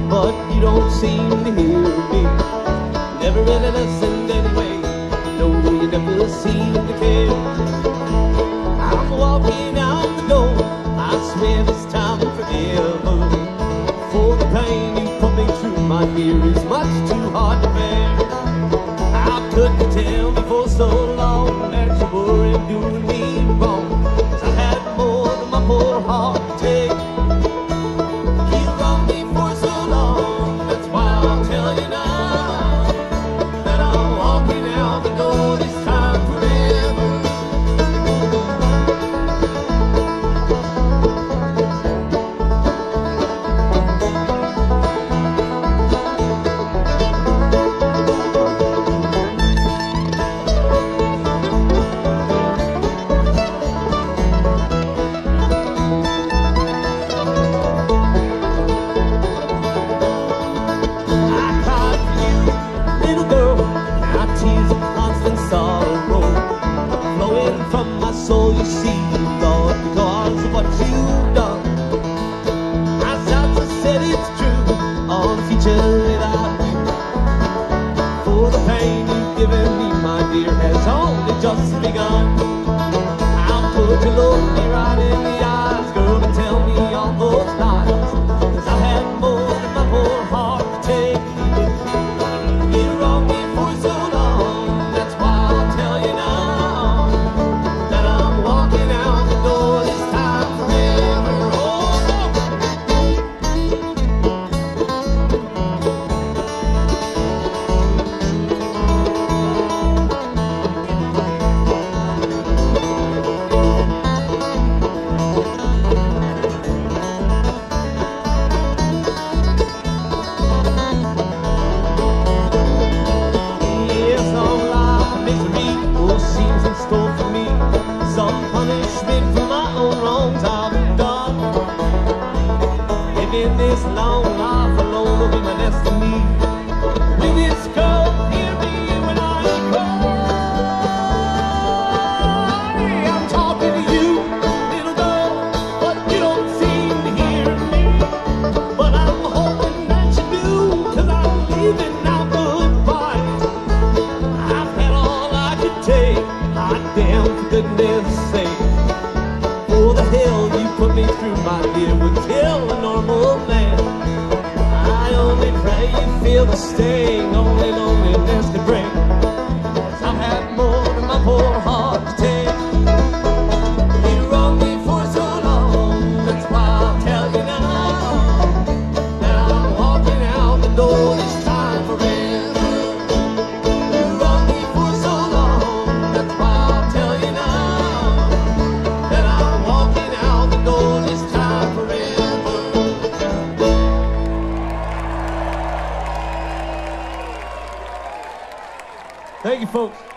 but you don't seem to hear me. Never really listened anyway. No, you never seem to care. I'm walking out the door, I swear this time forever. For the pain you put me through, my dear, is much too hard to bear. How could you tell me for so long that you weren't doing me wrong? 'Cause I had more than my poor heart to take. You wronged me for so long, that's why I'll tell you now that I'm walking out the door this time forever. So you see, Lord, because of what you've done, I start to say it's true on the future without you. For the pain you've given me, my dear, has only just begun. How could you look me right in the eyes, girl, and tell me all those lies? 'Cause I had more than my poor heart to take. You wronged me for so long, that's why I'll tell you now. In this long life alone will be my destiny. With this girl near me when I cry, I'm talking to you, little girl, but you don't seem to hear me. But I'm hoping that you do, 'cause I'm leaving now, goodbye. I've had all I could take, hot damn, for goodness sake. For the hell you put me through, my dear, would kill a normal man. I only pray you feel the sting only loneliness could bring. 'Cause I've had more than my poor heart to take. You wronged me for so long, that's why I'll tell you now that I'm walking out the door this time forever. You wronged me for so long, that's why I'll tell you now that I'm walking out the door this time forever. Thank you, folks.